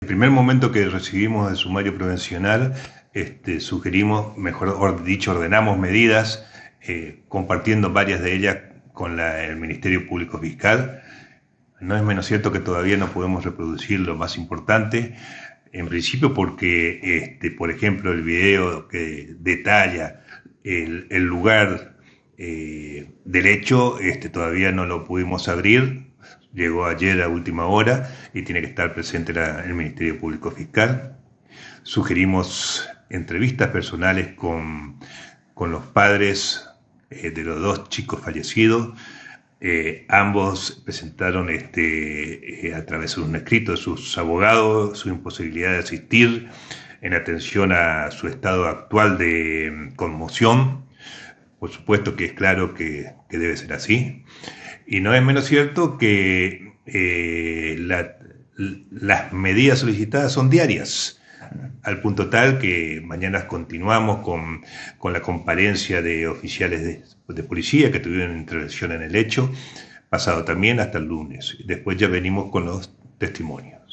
Primer momento que recibimos el sumario prevencional, sugerimos, mejor dicho, ordenamos medidas, compartiendo varias de ellas con el Ministerio Público Fiscal. No es menos cierto que todavía no podemos reproducir lo más importante, en principio porque, por ejemplo, el video que detalla el lugar del hecho, todavía no lo pudimos abrir. Llegó ayer a última hora y tiene que estar presente el Ministerio Público Fiscal. Sugerimos entrevistas personales con los padres de los dos chicos fallecidos. Ambos presentaron a través de un escrito de sus abogados su imposibilidad de asistir en atención a su estado actual de conmoción. Por supuesto que es claro que debe ser así. Y no es menos cierto que las medidas solicitadas son diarias, al punto tal que mañana continuamos con la comparencia de oficiales de policía que tuvieron intervención en el hecho, pasado también hasta el lunes. Después ya venimos con los testimonios.